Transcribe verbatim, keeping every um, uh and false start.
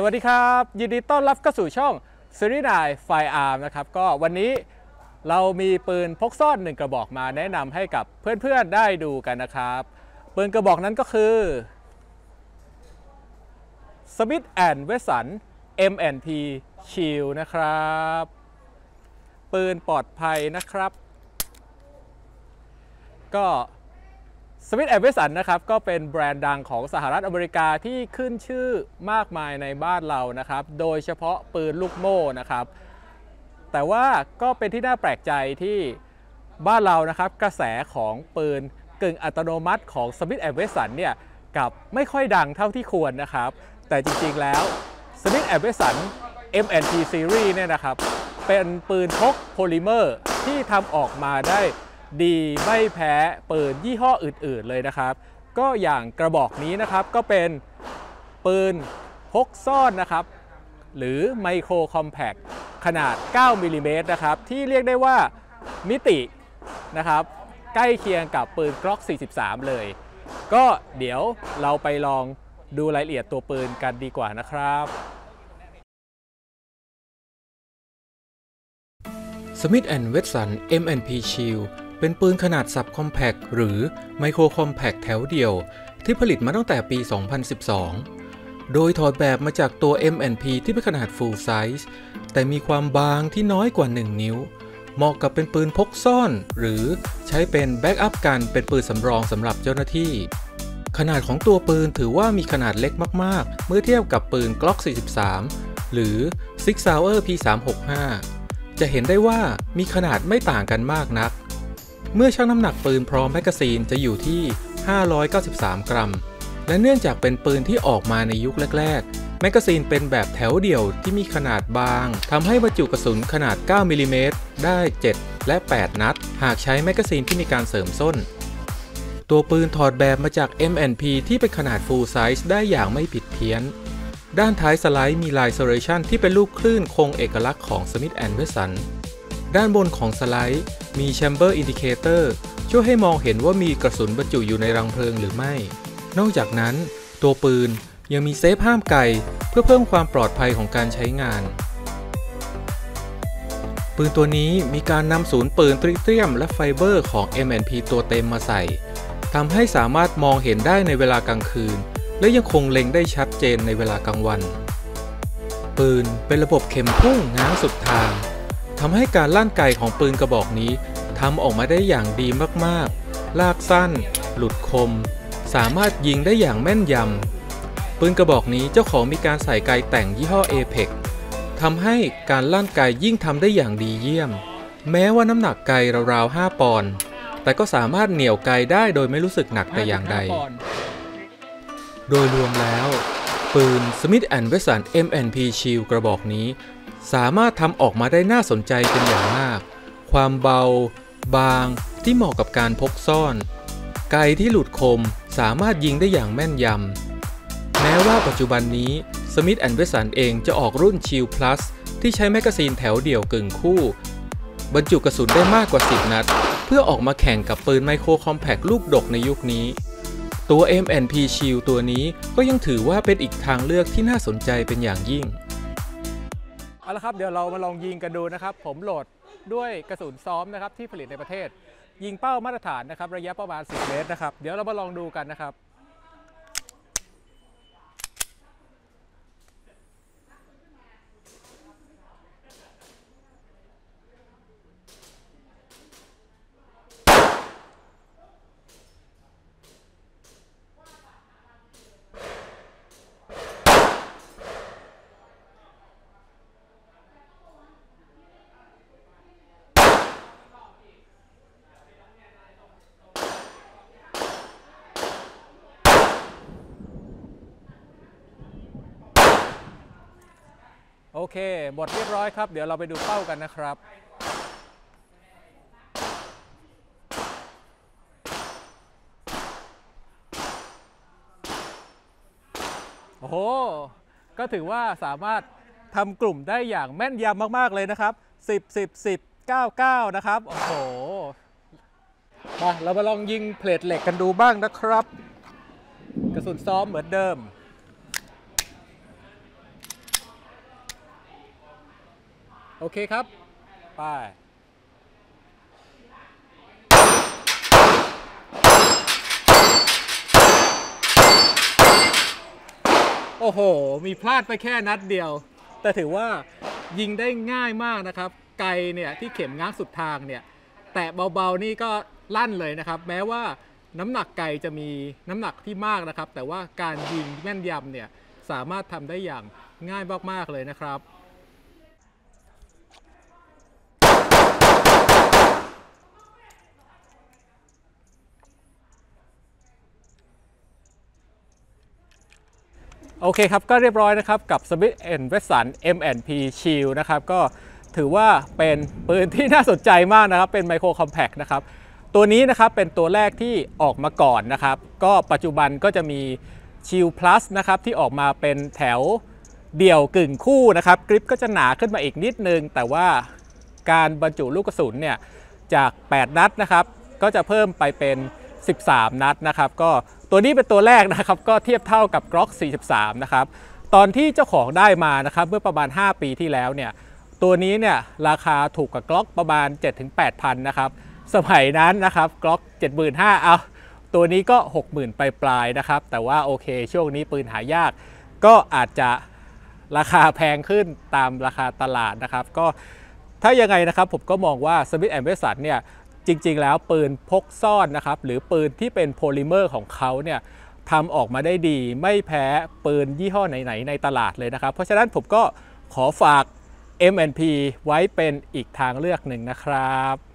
วัสดีครับยินดีต้อนรับเข้าสู่ช่องซีรีส์นายไฟอาร์มนะครับก็วันนี้เรามีปืนพกซ่อนหนึ่งกระบอกมาแนะนำให้กับเพื่อนๆได้ดูกันนะครับปืนกระบอกนั้นก็คือ Smith แอนด์ Wesson เอ็ม แอนด์ พี Shield นะครับปืนปลอดภัยนะครับก็ Smith แอนด์ Wesson นะครับก็เป็นแบรนด์ดังของสหรัฐอเมริกาที่ขึ้นชื่อมากมายในบ้านเรานะครับโดยเฉพาะปืนลูกโม่นะครับแต่ว่าก็เป็นที่น่าแปลกใจที่บ้านเรานะครับกระแสของปืนกึ่งอัตโนมัติของ Smith แอนด์ Wesson เนี่ยกับไม่ค่อยดังเท่าที่ควรนะครับแต่จริงๆแล้ว Smith แอนด์ Wesson เอ็ม แอนด์ พี Series เนี่ยนะครับเป็นปืนพกโพลิเมอร์ที่ทำออกมาได้ดีไม่แพ้ปืนยี่ห้ออื่นๆเลยนะครับก็อย่างกระบอกนี้นะครับก็เป็นปืนพกซ่อนนะครับหรือไมโครคอมแพคขนาดเก้ามิลลิเมตรนะครับที่เรียกได้ว่ามิตินะครับใกล้เคียงกับปืน Glock สี่สิบสามเลยก็เดี๋ยวเราไปลองดูรายละเอียดตัวปืนกันดีกว่านะครับ Smith แอนด์ Wesson เอ็ม แอนด์ พี Shield เป็นปืนขนาดซับคอมแพคหรือไมโครคอมแพคแถวเดียวที่ผลิตมาตั้งแต่ปี สองพันสิบสอง โดยถอดแบบมาจากตัว เอ็ม แอนด์ พี ที่เป็นขนาด Full Size แต่มีความบางที่น้อยกว่าหนึ่งนิ้วเหมาะกับเป็นปืนพกซ่อนหรือใช้เป็นแบ็กอัพกันเป็นปืนสำรองสำหรับเจ้าหน้าที่ขนาดของตัวปืนถือว่ามีขนาดเล็กมากๆเมื่อเทียบกับปืน Glock สี่สิบสาม หรือ Sig Sauer พี สามหกห้า จะเห็นได้ว่ามีขนาดไม่ต่างกันมากนักเมื่อชั่งน้ำหนักปืนพร้อมแมกกาซีนจะอยู่ที่ห้าร้อยเก้าสิบสามกรัมและเนื่องจากเป็นปืนที่ออกมาในยุคแรกๆแมกกาซีนเป็นแบบแถวเดี่ยวที่มีขนาดบางทำให้บรรจุกระสุนขนาดเก้ามิลลิเมตรได้เจ็ดและแปดนัดหากใช้แมกกาซีนที่มีการเสริมส้นตัวปืนถอดแบบมาจาก เอ็ม แอนด์ พี ที่เป็นขนาด Full Size ได้อย่างไม่ผิดเพี้ยนด้านท้ายสไลด์มีลาย Serration ที่เป็นลูกคลื่นคงเอกลักษณ์ของ Smith แอนด์ Wesson ด้านบนของสไลด์มี Chamber Indicator ช่วยให้มองเห็นว่ามีกระสุนบรรจุอยู่ในรังเพลิงหรือไม่นอกจากนั้นตัวปืนยังมีเซฟห้ามไกเพื่อเพิ่มความปลอดภัยของการใช้งานปืนตัวนี้มีการนำศูนย์ปืนทริเทียมและไฟเบอร์ของ เอ็ม แอนด์ พี ตัวเต็มมาใส่ทำให้สามารถมองเห็นได้ในเวลากลางคืนและยังคงเล็งได้ชัดเจนในเวลากลางวันปืนเป็นระบบเข็มพุ่งง้างสุดทางทำให้การลั่นไกของปืนกระบอกนี้ทำออกมาได้อย่างดีมากๆลากสั้นหลุดคมสามารถยิงได้อย่างแม่นยำปืนกระบอกนี้เจ้าของมีการใส่ไกแต่งยี่ห้อ เอ เพค ทำให้การลั่นไกยิ่งทำได้อย่างดีเยี่ยมแม้ว่าน้ำหนักไกราวๆห้าปอนด์แต่ก็สามารถเหนี่ยวไกได้โดยไม่รู้สึกหนักแต่อย่างใดโดยรวมแล้วปืน Smith แอนด์ Wesson เอ็ม แอนด์ พี Shield กระบอกนี้สามารถทำออกมาได้น่าสนใจเป็นอย่างมากความเบาบางที่เหมาะกับการพกซ่อนไกที่หลุดคมสามารถยิงได้อย่างแม่นยำแม้ว่าปัจจุบันนี้ Smith แอนด์ Wesson เองจะออกรุ่น Shield Plus ที่ใช้แมกกาซีนแถวเดี่ยวกึ่งคู่บรรจุกระสุนได้มากกว่าสิบนัดเพื่อออกมาแข่งกับปืนไมโครคอมแพคลูกดกในยุคนี้ตัว เอ็ม แอนด์ พี Shield ตัวนี้ก็ยังถือว่าเป็นอีกทางเลือกที่น่าสนใจเป็นอย่างยิ่งเอาละครับเดี๋ยวเรามาลองยิงกันดูนะครับผมโหลดด้วยกระสุนซ้อมนะครับที่ผลิตในประเทศยิงเป้ามาตรฐานนะครับระยะประมาณสิบเมตรนะครับเดี๋ยวเรามาลองดูกันนะครับโอเคหมดเรียบร้อยครับเดี๋ยวเราไปดูเป้ากันนะครับโอ้โหก็ถือว่าสามารถทำกลุ่มได้อย่างแม่นยำมากๆเลยนะครับสิบ สิบ สิบ เก้า เก้านะครับโอ้โหมาเรามาลองยิงเพลทเหล็กกันดูบ้างนะครับกระสุนซ้อมเหมือนเดิมโอเคครับไปโอ้โหมีพลาดไปแค่นัดเดียวแต่ถือว่ายิงได้ง่ายมากนะครับไกลเนี่ยที่เข็มง้างสุดทางเนี่ยแตะเบาๆนี่ก็ลั่นเลยนะครับแม้ว่าน้ำหนักไกลจะมีน้ำหนักที่มากนะครับแต่ว่าการยิงแม่นยำเนี่ยสามารถทำได้อย่างง่ายมากๆเลยนะครับโอเคครับก็เรียบร้อยนะครับกับ Smith แอนด์ Wesson เอ็ม แอนด์ พี Shield นะครับก็ถือว่าเป็นปืนที่น่าสนใจมากนะครับเป็นไมโครคอมแพคนะครับตัวนี้นะครับเป็นตัวแรกที่ออกมาก่อนนะครับก็ปัจจุบันก็จะมี Shield Plus นะครับที่ออกมาเป็นแถวเดี่ยวกึ่งคู่นะครับกริปก็จะหนาขึ้นมาอีกนิดนึงแต่ว่าการบรรจุลูกกระสุนเนี่ยจากแปดนัดนะครับก็จะเพิ่มไปเป็นสิบสามนัดนะครับก็ตัวนี้เป็นตัวแรกนะครับก็เทียบเท่ากับ Glock สี่สิบสามนะครับตอนที่เจ้าของได้มานะครับเมื่อประมาณห้าปีที่แล้วเนี่ยตัวนี้เนี่ยราคาถูกกว่า Glock ประมาณ เจ็ดถึงแปดพัน นะครับสมัยนั้นนะครับ Glock เจ็ดหมื่นห้าพัน เอาตัวนี้ก็ หกหมื่น ปลายๆนะครับแต่ว่าโอเคช่วงนี้ปืนหายากก็อาจจะราคาแพงขึ้นตามราคาตลาดนะครับก็ถ้ายังไงนะครับผมก็มองว่า Smith แอนด์ Wesson เนี่ยจริงๆแล้วปืนพกซ่อนนะครับหรือปืนที่เป็นโพลิเมอร์ของเขาเนี่ยทำออกมาได้ดีไม่แพ้ปืนยี่ห้อไหนๆในตลาดเลยนะครับเพราะฉะนั้นผมก็ขอฝาก เอ็ม แอนด์ พี ไว้เป็นอีกทางเลือกหนึ่งนะครับ